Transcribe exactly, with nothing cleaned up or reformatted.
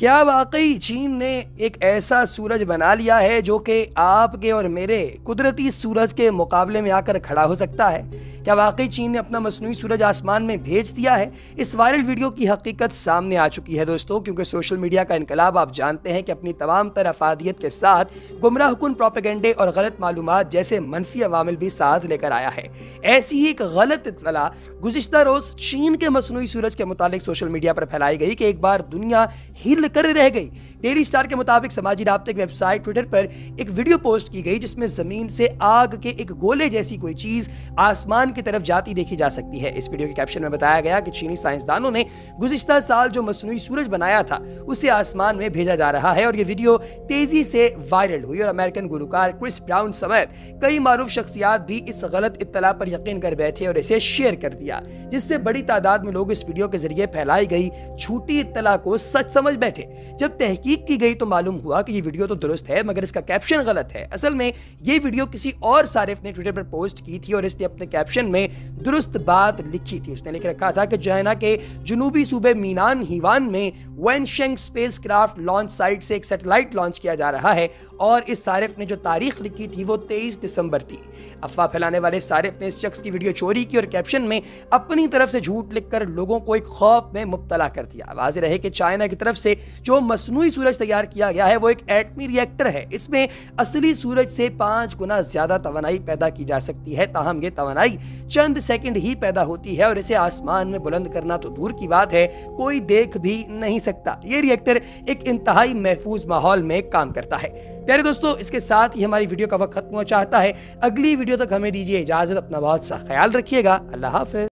کیا واقعی چین نے ایک ایسا سورج بنا لیا ہے جو کہ آپ کے اور میرے قدرتی سورج کے مقابلے میں آ کر کھڑا ہو سکتا ہے؟ کیا واقعی چین نے اپنا مصنوعی سورج آسمان میں بھیج دیا ہے؟ اس وائرل ویڈیو کی حقیقت سامنے آ چکی ہے دوستو، کیونکہ سوشل میڈیا کا انقلاب آپ جانتے ہیں کہ اپنی تمام تر افادیت کے ساتھ گمراہ کن پروپیگنڈے اور غلط معلومات جیسے منفی عوامل بھی ساتھ لے کر آیا ہے۔ ایسی ہی ایک غلط اطلاع گزشتہ روز چین کے مصنوعی سورج کے متعلق سوشل میڈیا پر پھیلائی گئی کہ ایک بار دنیا ہل کر رہ گئی۔ ڈیلی سٹار کے مطابق سماجی رابطے کی ویب سائٹ ٹویٹر پر ایک ویڈیو پوسٹ کی گئی جس میں زمین سے آگ کے ایک گولے جیسی کوئی چیز آسمان کی طرف جاتی دیکھی جا سکتی ہے۔ اس ویڈیو کے کیپشن میں بتایا گیا کہ چینی سائنسدانوں نے گزشتہ سال جو مصنوعی سورج بنایا تھا اسے آسمان میں بھیجا جا رہا ہے، اور یہ ویڈیو تیزی سے وائرل ہوئی اور امریکن گلوکار کرس براؤن سمیت کئی معروف شخصیات بھی اس غلط اطلاع پر یقین کر بیٹھے اور اسے شیئر کر دیا، جس سے بڑی تعداد میں لوگ اس ویڈیو کے ذریعے پھیلائی گئی جھوٹی اطلاع کو سچ سمجھ بیٹھے۔ جب تحقیق کی گئی تو معلوم ہوا کہ یہ ویڈیو تو درست ہے مگر اس کا کیپشن غلط ہے۔ اصل میں یہ ویڈیو کسی اور صارف نے ٹویٹر پر پوسٹ کی تھی اور اس نے اپنے کیپشن میں درست بات لکھی تھی۔ اس نے لکھ رکھا تھا کہ چائنا کے جنوبی صوبے مینان ہیوان میں Wenchang spacecraft launch site سے ایک سیٹلائٹ لانچ کیا جا رہا ہے، اور اس صارف نے جو تاریخ لکھی تھی وہ تیئیس دسمبر تھی۔ افواہ پھیلانے والے صارف نے اس شخص کی ویڈیو چوری کی اور کیپشن میں اپنی طرف سے جھوٹ لکھ کر لوگوں کو ایک خوف میں مبتلا کر دیا۔ واضح رہے کہ چائنا کی طرف سے جو مصنوعی سورج تیار کیا گیا ہے وہ ایک ایٹمی ری ایکٹر ہے۔ اس میں اصلی سورج سے پانچ گنا زیادہ توانائی پیدا کی جا سکتی ہے، تاہم یہ توانائی چند سیکنڈ ہی پیدا ہوتی ہے اور اسے آسمان میں بلند کرنا تو دور کی بات ہے کوئی دیکھ بھی نہیں سکتا۔ یہ ری ایکٹر ایک انتہائی محفوظ ماحول میں کام کرتا ہے۔ پیارے دوستو، اس کے ساتھ ہی ہماری ویڈیو کا وقت ختم ہو چاہتا ہے۔ اگلی ویڈیو تک ہمیں دیجیے اجازت، اپنا بہت سا خیال رکھیے گا۔ اللہ حافظ۔